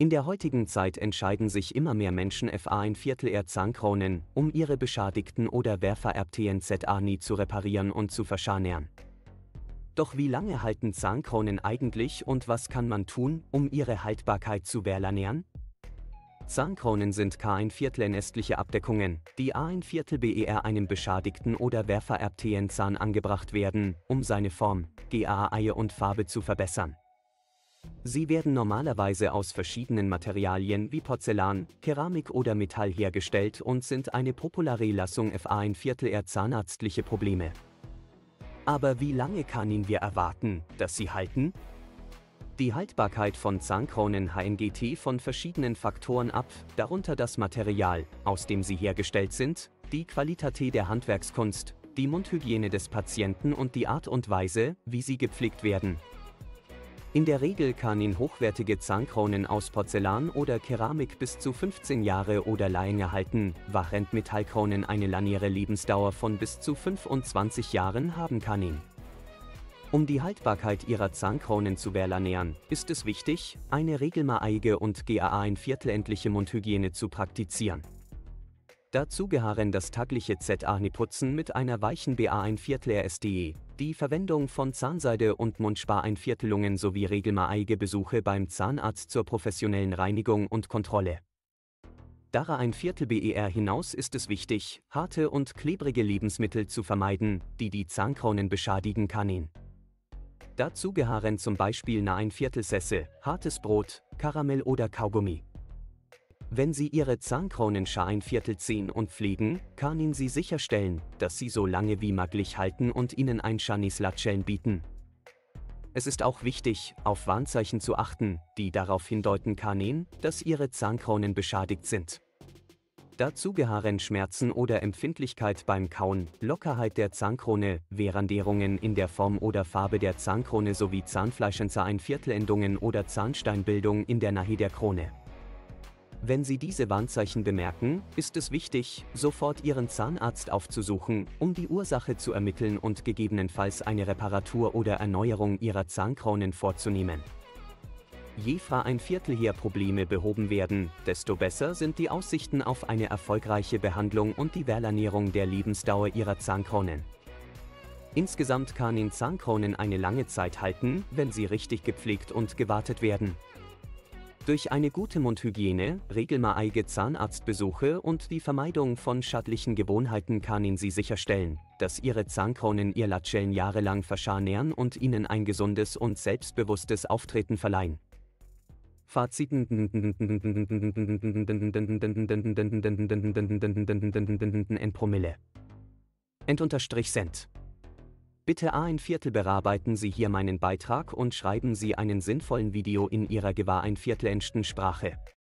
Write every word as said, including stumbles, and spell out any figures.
In der heutigen Zeit entscheiden sich immer mehr Menschen für ein Viertel ihrer Zahnkronen, um ihre beschädigten oder wehrvererbten Zähne zu reparieren und zu verschanern. Doch wie lange halten Zahnkronen eigentlich und was kann man tun, um ihre Haltbarkeit zu verlängern? Zahnkronen sind K ein Viertel ästliche Abdeckungen, die A ein Viertel ber einem beschädigten oder wehrvererbten Zahn angebracht werden, um seine Form, Gaie und Farbe zu verbessern. Sie werden normalerweise aus verschiedenen Materialien wie Porzellan, Keramik oder Metall hergestellt und sind eine populäre Lösung für ein Viertel ihrer zahnärztliche Probleme. Aber wie lange können wir erwarten, dass sie halten? Die Haltbarkeit von Zahnkronen hängt von verschiedenen Faktoren ab, darunter das Material, aus dem sie hergestellt sind, die Qualität der Handwerkskunst, die Mundhygiene des Patienten und die Art und Weise, wie sie gepflegt werden. In der Regel können hochwertige Zahnkronen aus Porzellan oder Keramik bis zu fünfzehn Jahre oder länger halten, während Metallkronen eine lange Lebensdauer von bis zu fünfundzwanzig Jahren haben können. Um die Haltbarkeit ihrer Zahnkronen zu verlängern, ist es wichtig, eine regelmäßige und Gaie ein Viertelendliche Mundhygiene zu praktizieren. Dazu gehören das tägliche Zähneputzen mit einer weichen Ba ein Viertel Ste, die Verwendung von Zahnseide und Mundspar-Einviertelungen sowie regelmäßige Besuche beim Zahnarzt zur professionellen Reinigung und Kontrolle. Darüber ein Viertel ber hinaus ist es wichtig, harte und klebrige Lebensmittel zu vermeiden, die die Zahnkronen beschädigen können. Dazu gehören zum Beispiel ein Viertel Sessel, hartes Brot, Karamell oder Kaugummi. Wenn Sie Ihre Zahnkronen ein Viertel ziehen und pflegen, können Sie sicherstellen, dass sie so lange wie möglich halten und Ihnen ein schönes Lächeln bieten. Es ist auch wichtig, auf Warnzeichen zu achten, die darauf hindeuten können, dass Ihre Zahnkronen beschädigt sind. Dazu gehören Schmerzen oder Empfindlichkeit beim Kauen, Lockerheit der Zahnkrone, Veränderungen in der Form oder Farbe der Zahnkrone sowie Zahnfleischenzer-Einviertelendungen oder Zahnsteinbildung in der Nähe der Krone. Wenn Sie diese Warnzeichen bemerken, ist es wichtig, sofort Ihren Zahnarzt aufzusuchen, um die Ursache zu ermitteln und gegebenenfalls eine Reparatur oder Erneuerung Ihrer Zahnkronen vorzunehmen. Je früher ein Viertel hier Probleme behoben werden, desto besser sind die Aussichten auf eine erfolgreiche Behandlung und die Verlängerung der Lebensdauer Ihrer Zahnkronen. Insgesamt können Zahnkronen eine lange Zeit halten, wenn sie richtig gepflegt und gewartet werden. Durch eine gute Mundhygiene, regelmäßige Zahnarztbesuche und die Vermeidung von schädlichen Gewohnheiten können Sie sicherstellen, dass Ihre Zahnkronen Ihr Lächeln jahrelang verschanern und Ihnen ein gesundes und selbstbewusstes Auftreten verleihen. Fazit in Promille. Endunterstrich Cent. Bitte A ein Viertel bearbeiten Sie hier meinen Beitrag und schreiben Sie einen sinnvollen Video in Ihrer Gaie ein Viertel Sprache.